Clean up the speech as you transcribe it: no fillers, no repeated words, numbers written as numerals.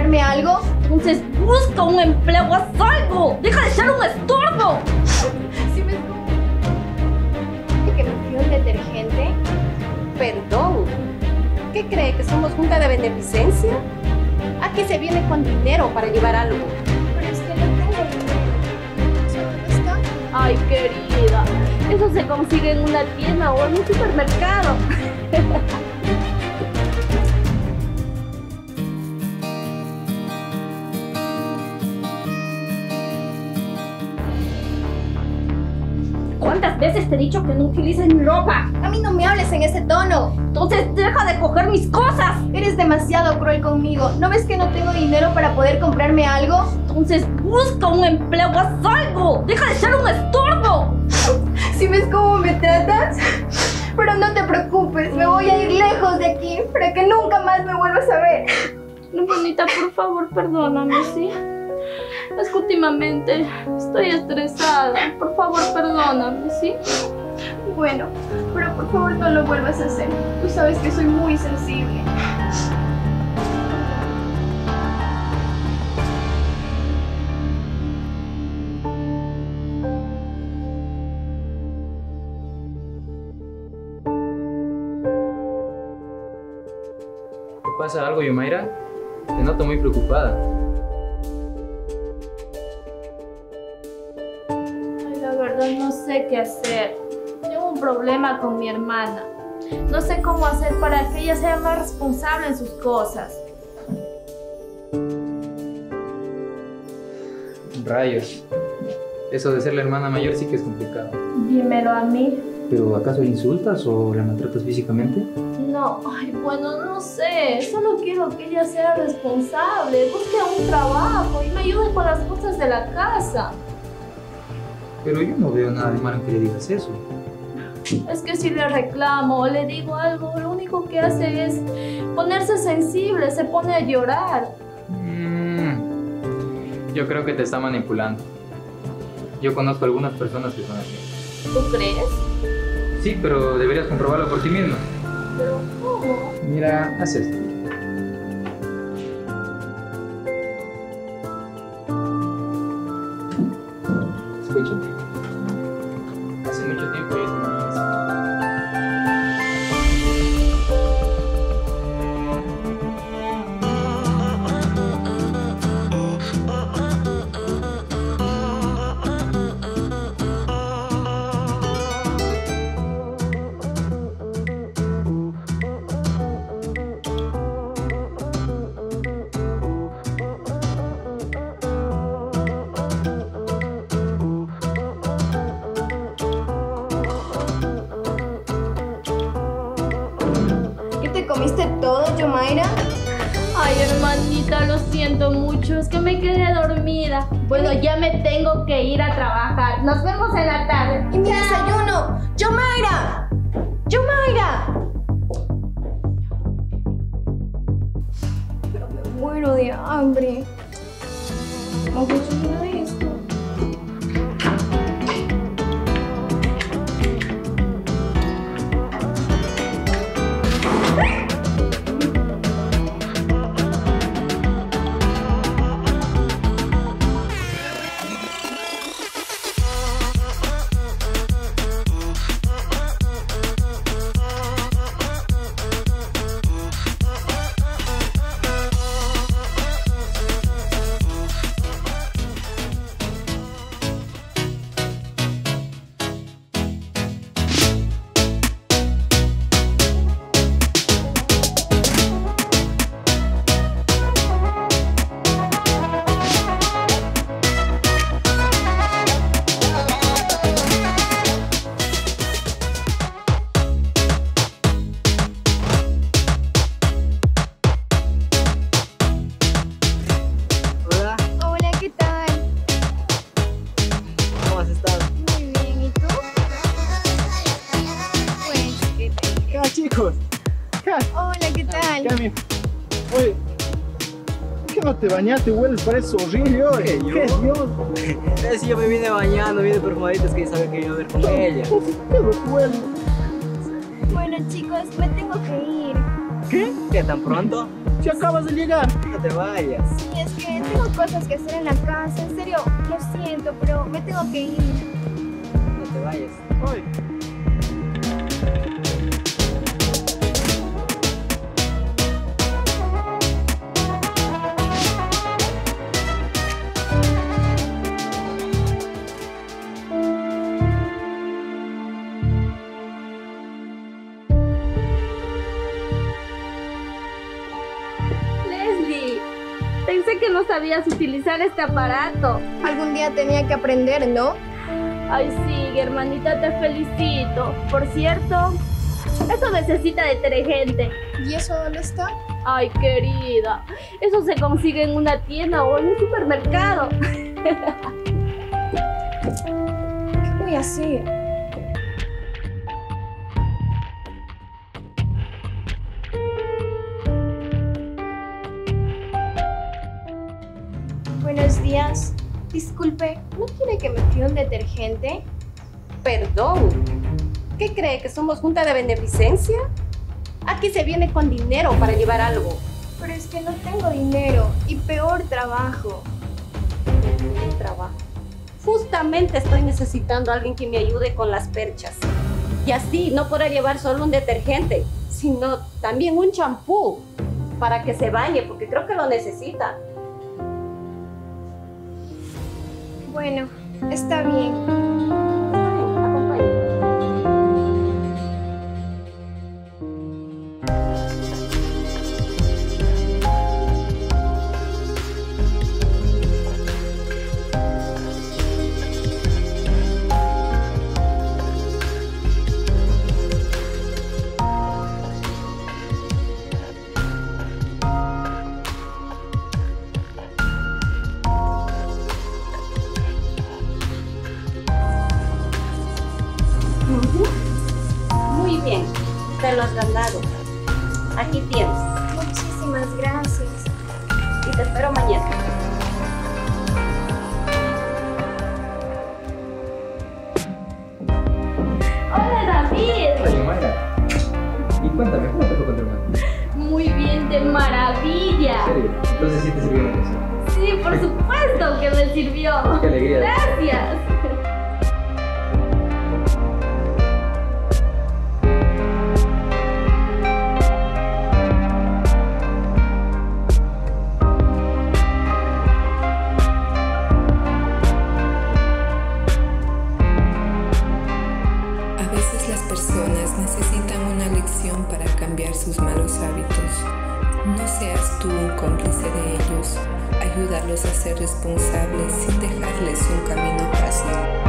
comprarme algo? Entonces busca un empleo, haz algo. Deja de ser un estorbo. Si me que me fío el detergente. Perdón. ¿Qué cree? ¿Que somos junta de beneficencia? ¿A qué se viene con dinero para llevar algo? Pero es que no tengo dinero. ¿Dónde está? Ay, querida, eso se consigue en una tienda o en un supermercado. ¿Cuántas veces te he dicho que no utilices mi ropa? A mí no me hables en ese tono. Entonces deja de coger mis cosas. Eres demasiado cruel conmigo. ¿No ves que no tengo dinero para poder comprarme algo? Entonces busca un empleo, haz algo. Deja de ser un estorbo. ¿Sí ves cómo me tratas? Pero no te preocupes, me voy a ir lejos de aquí para que nunca más me vuelvas a ver. No, bonita, por favor, perdóname, ¿sí? Es que últimamente estoy estresada. Por favor, perdóname, ¿sí? Bueno, pero por favor no lo vuelvas a hacer. Tú sabes que soy muy sensible. ¿Te pasa algo, Yomaira? Te noto muy preocupada. Ay, la verdad no sé qué hacer. Tengo un problema con mi hermana. No sé cómo hacer para que ella sea más responsable en sus cosas. Rayos. Eso de ser la hermana mayor sí que es complicado. Dímelo a mí. ¿Pero acaso la insultas o la maltratas físicamente? No, ay, bueno, no sé. Solo quiero que ella sea responsable, busque un trabajo y me ayude con las cosas de la casa. Pero yo no veo nada de malo en que le digas eso. Es que si le reclamo o le digo algo, lo único que hace es ponerse sensible, se pone a llorar. Yo creo que te está manipulando. Yo conozco algunas personas que son así. ¿Tú crees? Sí, pero deberías comprobarlo por ti mismo. ¿Pero cómo? Mira, haz esto. Escúchame. Hace mucho tiempo yo también hice. ¿Comiste todo, Yomaira? Ay, hermanita, lo siento mucho. Es que me quedé dormida. Bueno, ya me tengo que ir a trabajar. Nos vemos en la tarde. ¡Y mi desayuno! ¡Yomaira! ¡Yomaira! Pero me muero de hambre. ¿Cómo funciona esto? chicos. Hola, ¿qué tal? Cami. Oye, ¿por qué no te bañaste? Hueles, parece horrible hoy. ¿Qué Dios? Es si yo me vine bañando, vine perfumadita, es que sabía que iba a ver con ella. ¿Qué huele? Bueno, chicos, me tengo que ir. ¿Qué? ¿Qué tan pronto? Si acabas de llegar. No te vayas. Sí, es que tengo cosas que hacer en la casa. En serio, lo siento, pero me tengo que ir. No te vayas. Ay. Leslie, pensé que no sabías utilizar este aparato. Algún día tenía que aprender, ¿no? Ay, sí, hermanita, te felicito. Por cierto, eso necesita detergente. ¿Y eso dónde está? Ay, querida, eso se consigue en una tienda o en un supermercado. ¿Qué voy a hacer? Buenos días. Disculpe, ¿no quiere que me fíe un detergente? Perdón. ¿Qué cree? ¿Que somos junta de beneficencia? Aquí se viene con dinero para llevar algo. Pero es que no tengo dinero y peor trabajo. Un trabajo. Justamente estoy necesitando a alguien que me ayude con las perchas. Y así no podré llevar solo un detergente, sino también un champú para que se bañe, porque creo que lo necesita. Bueno, está bien. Acompáñame. Muy bien, te lo has ganado. Aquí tienes Muchísimas gracias. y te espero mañana. Hola, David. Oye, Mayra. Y cuéntame, ¿cómo te fue con tu hermano? Muy bien, de maravilla. ¿En serio? Entonces sí te sirvió la lección. Sí, por supuesto que me sirvió. Qué alegría. Gracias. A veces las personas necesitan una lección para cambiar sus malos hábitos. No seas tú un cómplice de ellos. Ayúdalos a ser responsables sin dejarles un camino fácil.